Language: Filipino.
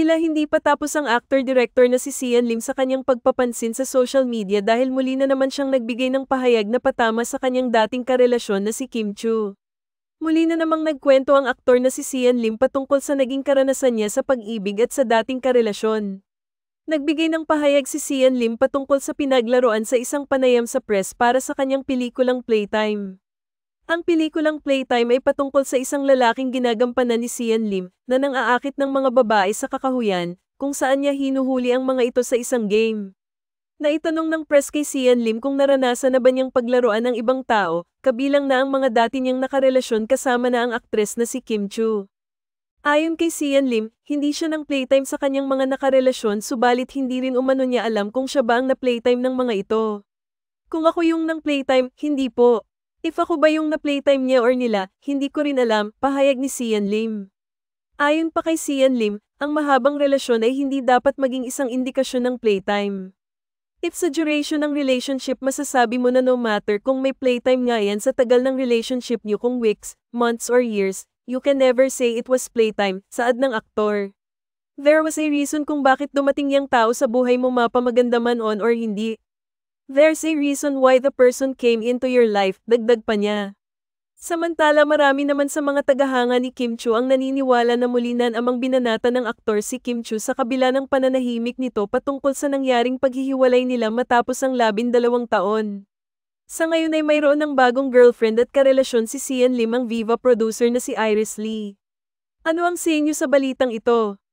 Tila hindi pa tapos ang actor-director na si Sian Lim sa kanyang pagpapansin sa social media dahil muli na naman siyang nagbigay ng pahayag na patama sa kanyang dating karelasyon na si Kim Chu. Muli na namang nagkwento ang aktor na si Sian Lim patungkol sa naging karanasan niya sa pag-ibig at sa dating karelasyon. Nagbigay ng pahayag si Sian Lim patungkol sa pinaglaruan sa isang panayam sa press para sa kanyang pelikulang Playtime. Ang pelikulang Playtime ay patungkol sa isang lalaking ginagampanan ni Sian Lim na nang-aakit ng mga babae sa kakahuyan, kung saan niya hinuhuli ang mga ito sa isang game. Naitanong ng press kay Sian Lim kung naranasan na ba niyang paglaruan ng ibang tao, kabilang na ang mga dati niyang nakarelasyon kasama na ang aktres na si Kim Chu. Ayon kay Sian Lim, hindi siya ng playtime sa kanyang mga nakarelasyon subalit hindi rin umano niya alam kung siya ba ang na-playtime ng mga ito. Kung ako yung ng playtime, hindi po. If ako ba yung na-playtime niya or nila, hindi ko rin alam, pahayag ni Sian Lim. Ayon pa kay Sian Lim, ang mahabang relasyon ay hindi dapat maging isang indikasyon ng playtime. If sa duration ng relationship masasabi mo na no matter kung may playtime nga yan sa tagal ng relationship niyo kung weeks, months or years, you can never say it was playtime, saad ng aktor. There was a reason kung bakit dumating yang tao sa buhay mo mapamaganda man on or hindi. There's a reason why the person came into your life, dagdag pa niya. Samantala marami naman sa mga tagahanga ni Kim Chu ang naniniwala na muli na amang binanata ng aktor si Kim Chu sa kabila ng pananahimik nito patungkol sa nangyaring paghihiwalay nila matapos ang 12 taon. Sa ngayon ay mayroon ng bagong girlfriend at karelasyon si Sian Lim ang Viva producer na si Iris Lee. Ano ang sa inyo sa balitang ito?